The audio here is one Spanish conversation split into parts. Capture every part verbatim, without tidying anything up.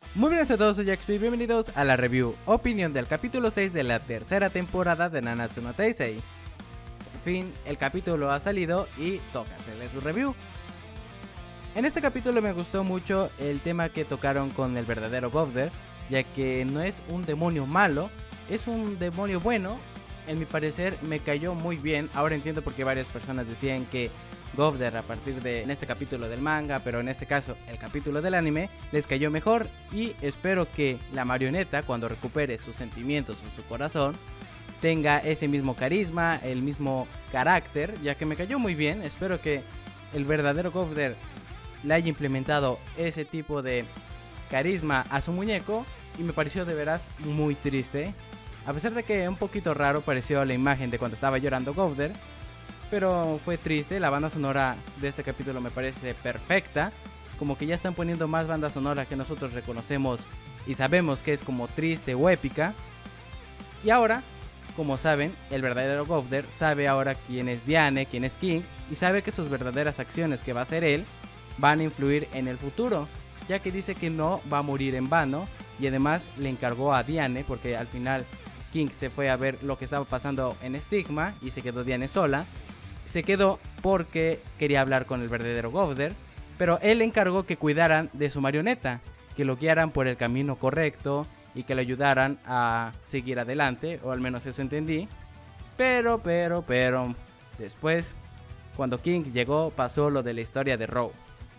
Muy buenas a todos, soy Jaxby, bienvenidos a la review, opinión del capítulo seis de la tercera temporada de Nanatsu no Taizai. Por fin, el capítulo ha salido y toca hacerle su review. En este capítulo me gustó mucho el tema que tocaron con el verdadero Gowther, ya que no es un demonio malo, es un demonio bueno. En mi parecer me cayó muy bien. Ahora entiendo por qué varias personas decían que Gowther a partir de en este capítulo del manga, pero en este caso el capítulo del anime, les cayó mejor. Y espero que la marioneta, cuando recupere sus sentimientos o su corazón, tenga ese mismo carisma, el mismo carácter, ya que me cayó muy bien. Espero que el verdadero Gowther le haya implementado ese tipo de carisma a su muñeco, y me pareció de veras muy triste. A pesar de que un poquito raro pareció la imagen de cuando estaba llorando Gowther, pero fue triste. La banda sonora de este capítulo me parece perfecta, como que ya están poniendo más banda sonora que nosotros reconocemos y sabemos que es como triste o épica. Y ahora, como saben, el verdadero Gowther sabe ahora quién es Diane, quién es King, y sabe que sus verdaderas acciones que va a hacer él van a influir en el futuro, ya que dice que no va a morir en vano. Y además le encargó a Diane, porque al final King se fue a ver lo que estaba pasando en Stigma y se quedó Diane sola. Se quedó porque quería hablar con el verdadero Gowther, pero él le encargó que cuidaran de su marioneta, que lo guiaran por el camino correcto y que le ayudaran a seguir adelante, o al menos eso entendí. Pero, pero, pero, después, cuando King llegó, pasó lo de la historia de Row.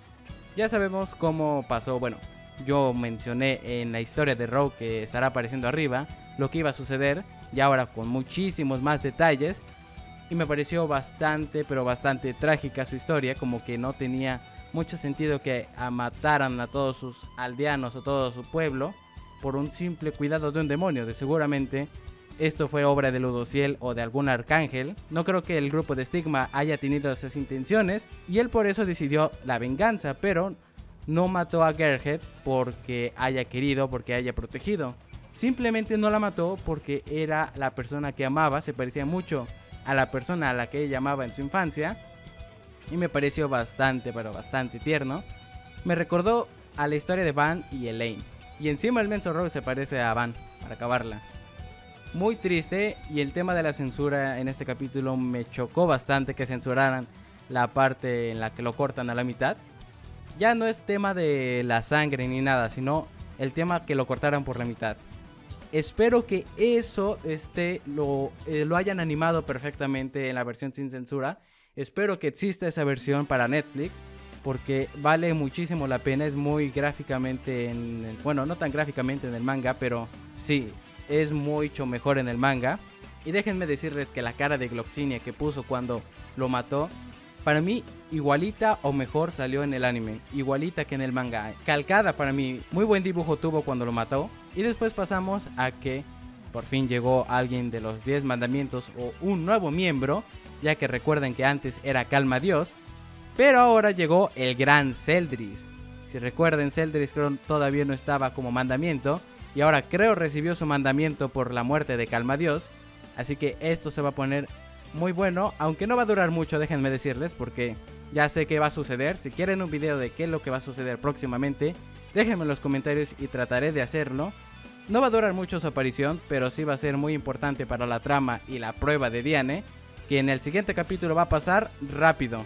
Ya sabemos cómo pasó. Bueno, yo mencioné en la historia de Row, que estará apareciendo arriba, lo que iba a suceder, y ahora con muchísimos más detalles. Y me pareció bastante, pero bastante trágica su historia, como que no tenía mucho sentido que mataran a todos sus aldeanos o todo su pueblo por un simple cuidado de un demonio. De seguramente esto fue obra de Ludociel o de algún arcángel. No creo que el grupo de Stigma haya tenido esas intenciones, y él por eso decidió la venganza, pero no mató a Gerhet porque haya querido, porque haya protegido. Simplemente no la mató porque era la persona que amaba, se parecía mucho a la persona a la que ella amaba en su infancia, y me pareció bastante, pero bastante tierno. Me recordó a la historia de Van y Elaine, y encima el menso Row se parece a Van, para acabarla. Muy triste. Y el tema de la censura en este capítulo me chocó bastante, que censuraran la parte en la que lo cortan a la mitad. Ya no es tema de la sangre ni nada, sino el tema que lo cortaran por la mitad. Espero que eso este, lo, eh, lo hayan animado perfectamente en la versión sin censura. Espero que exista esa versión para Netflix, porque vale muchísimo la pena. Es muy gráficamente, en el, bueno, no tan gráficamente en el manga, pero sí, es mucho mejor en el manga. Y déjenme decirles que la cara de Gloxinia que puso cuando lo mató, para mí igualita o mejor salió en el anime, igualita que en el manga, calcada para mí. Muy buen dibujo tuvo cuando lo mató. Y después pasamos a que por fin llegó alguien de los diez mandamientos, o un nuevo miembro, ya que recuerden que antes era Calma Dios, pero ahora llegó el gran Zeldris. Si recuerden, Zeldris creo todavía no estaba como mandamiento, y ahora creo recibió su mandamiento por la muerte de Calma Dios. Así que esto se va a poner muy bueno, aunque no va a durar mucho, déjenme decirles, porque ya sé qué va a suceder. Si quieren un video de qué es lo que va a suceder próximamente, déjenme en los comentarios y trataré de hacerlo. No va a durar mucho su aparición, pero sí va a ser muy importante para la trama y la prueba de Diane, que en el siguiente capítulo va a pasar rápido.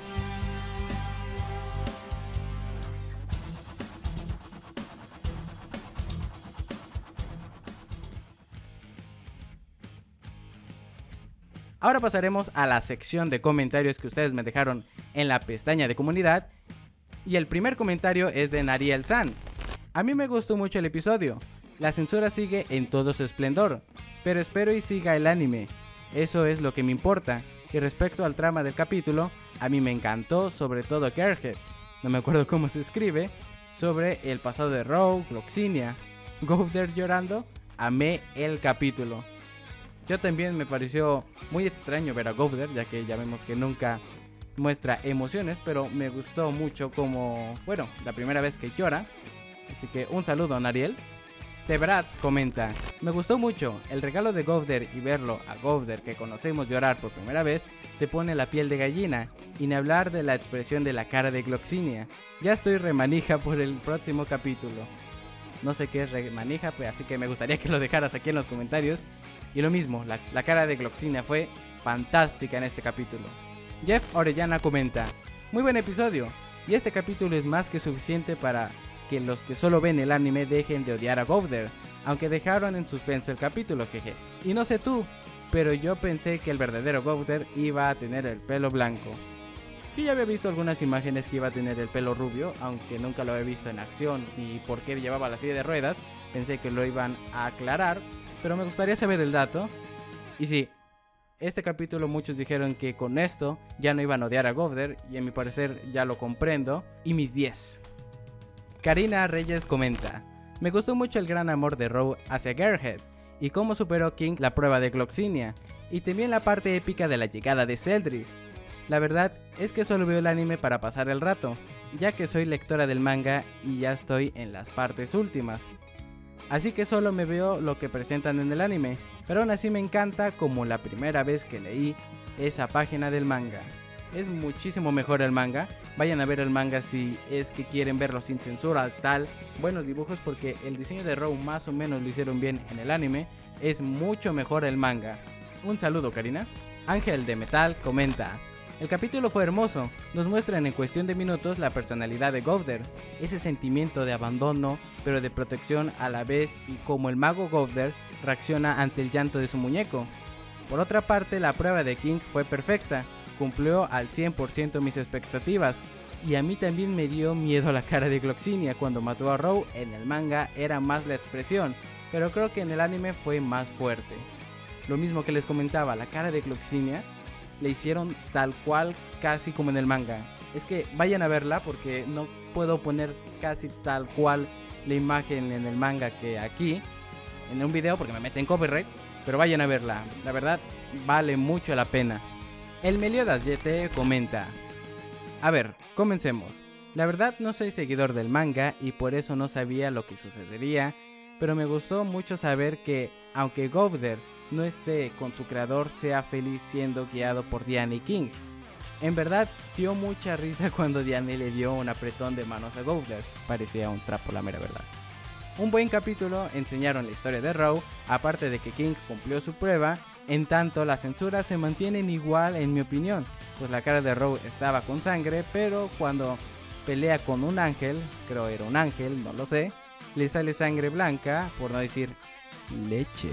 Ahora pasaremos a la sección de comentarios que ustedes me dejaron en la pestaña de comunidad. Y el primer comentario es de Nariel San. A mí me gustó mucho el episodio. La censura sigue en todo su esplendor, pero espero y siga el anime. Eso es lo que me importa. Y respecto al trama del capítulo, a mí me encantó, sobre todo Gerhet, no me acuerdo cómo se escribe, sobre el pasado de Row, Gloxinia, Gowther llorando. Amé el capítulo. Yo también me pareció muy extraño ver a Gowther, ya que ya vemos que nunca muestra emociones, pero me gustó mucho como, bueno, la primera vez que llora. Así que un saludo a Nariel. Tebrats comenta: me gustó mucho el regalo de Gowther, y verlo a Gowther que conocemos llorar por primera vez te pone la piel de gallina, y ni hablar de la expresión de la cara de Gloxinia. Ya estoy remanija por el próximo capítulo. no sé qué es remanija, pues, así que me gustaría que lo dejaras aquí en los comentarios. Y lo mismo, la, la cara de Gloxinia fue fantástica en este capítulo. Jeff Orellana comenta: muy buen episodio, y este capítulo es más que suficiente para que los que solo ven el anime dejen de odiar a Gowther, aunque dejaron en suspenso el capítulo, jeje. Y no sé tú, pero yo pensé que el verdadero Gowther iba a tener el pelo blanco. Yo ya había visto algunas imágenes que iba a tener el pelo rubio, aunque nunca lo había visto en acción ni por qué llevaba la silla de ruedas. Pensé que lo iban a aclarar, pero me gustaría saber el dato. Y sí, este capítulo muchos dijeron que con esto ya no iban a odiar a Gowther, y a mi parecer ya lo comprendo. Y mis diez. Karina Reyes comenta: me gustó mucho el gran amor de Row hacia Gearhead y cómo superó King la prueba de Gloxinia, y también la parte épica de la llegada de Zeldris. La verdad es que solo veo el anime para pasar el rato, ya que soy lectora del manga y ya estoy en las partes últimas. Así que solo me veo lo que presentan en el anime, pero aún así me encanta como la primera vez que leí esa página del manga. Es muchísimo mejor el manga, vayan a ver el manga si es que quieren verlo sin censura, tal, buenos dibujos, porque el diseño de Row más o menos lo hicieron bien en el anime, es mucho mejor el manga. Un saludo, Karina. Ángel de Metal comenta: el capítulo fue hermoso, nos muestran en cuestión de minutos la personalidad de Gowther, ese sentimiento de abandono pero de protección a la vez, y cómo el mago Gowther reacciona ante el llanto de su muñeco. Por otra parte, la prueba de King fue perfecta, cumplió al cien por ciento mis expectativas, y a mí también me dio miedo la cara de Gloxinia cuando mató a Row. En el manga era más la expresión, pero creo que en el anime fue más fuerte. Lo mismo que les comentaba, la cara de Gloxinia le hicieron tal cual, casi como en el manga. Es que vayan a verla porque no puedo poner casi tal cual la imagen en el manga que aquí en un video porque me meten copyright, pero vayan a verla, la verdad vale mucho la pena. El Meliodas Y T comenta: a ver, comencemos. La verdad no soy seguidor del manga y por eso no sabía lo que sucedería, pero me gustó mucho saber que aunque Gowther no esté con su creador, sea feliz siendo guiado por Diane y King. En verdad dio mucha risa cuando Diane le dio un apretón de manos a Gowther, parecía un trapo la mera verdad. Un buen capítulo, enseñaron la historia de Row, aparte de que King cumplió su prueba. En tanto, las censuras se mantienen igual en mi opinión, pues la cara de Row estaba con sangre, pero cuando pelea con un ángel, creo era un ángel, no lo sé, le sale sangre blanca, por no decir leche.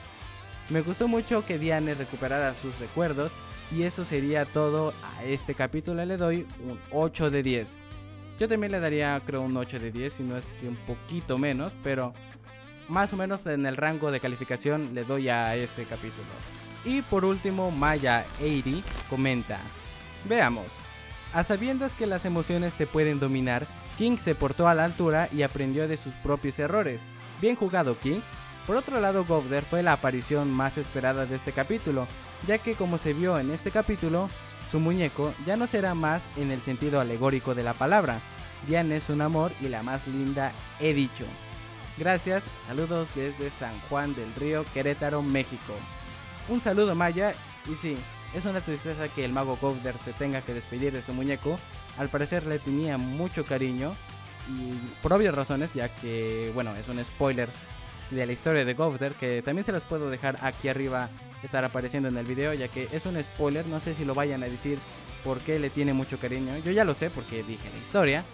Me gustó mucho que Diane recuperara sus recuerdos, y eso sería todo a este capítulo. Le doy un ocho de diez. Yo también le daría creo un ocho de diez, si no es que un poquito menos, pero más o menos en el rango de calificación le doy a ese capítulo. Y por último, Maya ochenta comenta: veamos, a sabiendas que las emociones te pueden dominar, King se portó a la altura y aprendió de sus propios errores. Bien jugado, King. Por otro lado, Gowther fue la aparición más esperada de este capítulo, ya que como se vio en este capítulo, su muñeco ya no será más en el sentido alegórico de la palabra. Diane es un amor y la más linda, he dicho. Gracias, saludos desde San Juan del Río, Querétaro, México. Un saludo, Maya, y sí, es una tristeza que el mago Gowther se tenga que despedir de su muñeco. Al parecer le tenía mucho cariño, y por obvias razones, ya que, bueno, es un spoiler de la historia de Gowther, que también se las puedo dejar aquí arriba, estar apareciendo en el video, ya que es un spoiler. No sé si lo vayan a decir por qué le tiene mucho cariño. Yo ya lo sé porque dije la historia,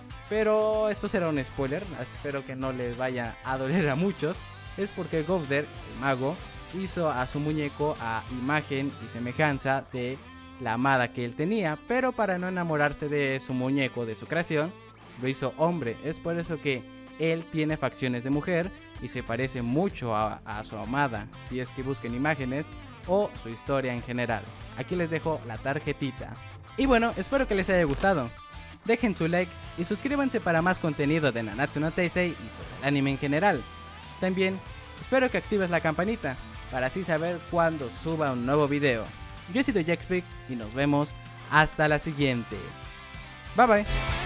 pero esto será un spoiler, espero que no les vaya a doler a muchos. Es porque Gowther, el mago, hizo a su muñeco a imagen y semejanza de la amada que él tenía, pero para no enamorarse de su muñeco, de su creación, lo hizo hombre. Es por eso que él tiene facciones de mujer y se parece mucho a, a su amada, si es que busquen imágenes o su historia en general. Aquí les dejo la tarjetita. Y bueno, espero que les haya gustado. Dejen su like y suscríbanse para más contenido de Nanatsu no Taizai y sobre el anime en general. También espero que actives la campanita para así saber cuando suba un nuevo video. Yo he sido Jaxpic y nos vemos hasta la siguiente. Bye bye.